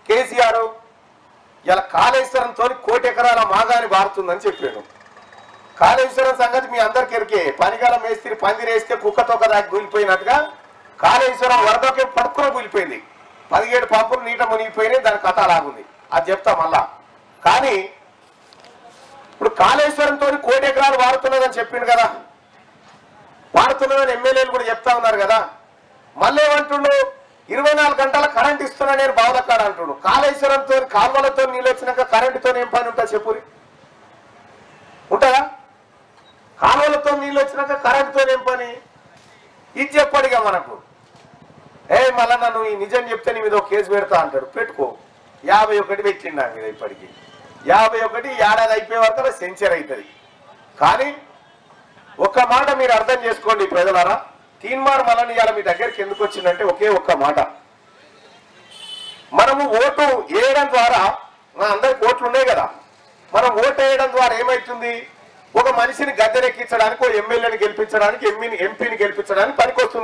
కేసీఆర్ ఇలా కాళేశ్వరంతో 1 కోటి ఎకరాల మాగాని బారుతుందని చెప్పాడు. కాళేశ్వరం సంగతి మీ అందరికి ఎరికే. పనిగాల మేస్త్రి పందిరేస్తే కుక్కతో దాకా కూలిపోయినట్టుగా కాళేశ్వరం వరదకి పడుకుని కూలిపోయింది. 17 పంపులు నీట మునిగిపోయినాయి. దాని కథ అలాగుంది, అది చెప్తా మళ్ళా. కానీ ఇప్పుడు కాళేశ్వరంతో 1 కోటి ఎకరాలు వాడుతున్నదని చెప్పిండు కదా, వాడుతున్నదని ఎమ్మెల్యేలు కూడా చెప్తా ఉన్నారు కదా. మళ్ళీ ఏమంటుండు, 24 గంటల కరెంట్ ఇస్తున్నా నేను బావలకాడ అంటుడు. కాళేశ్వరంతో కాలువలతో నీళ్ళు వచ్చినాక కరెంటుతో ఏం పని ఉంటుంది చెప్పురి? ఉంటుందా? కాలువలతో నీళ్ళు వచ్చినాక కరెంటుతో ఏం పని? ఇది చెప్పడిగా మనకు. మళ్ళా నన్ను ఈ నిజం చెప్తే నీ మీద కేసు పెడతా అంటాడు. పెట్టుకో. 51 పెట్టిండా మీద ఇప్పటికి 51 ఏడాది అయిపోయే వరకు సెంచరీ అవుతుంది. కానీ ఒక్క మాట మీరు అర్థం చేసుకోండి ప్రజలారా. తీన్మార్ మళ్ళీ ఇవాళ మీ దగ్గరికి ఎందుకు వచ్చిందంటే ఒకే ఒక్క మాట. మనము ఓటు వేయడం ద్వారా, మా అందరికి ఓట్లు ఉన్నాయి కదా, మనం ఓటు వేయడం ద్వారా ఏమవుతుంది? ఒక మనిషిని గద్దెనెక్కించడానికి, ఓ ఎమ్మెల్యేని గెలిపించడానికి, ఎంపీని గెలిపించడానికి పనికొస్తుంది.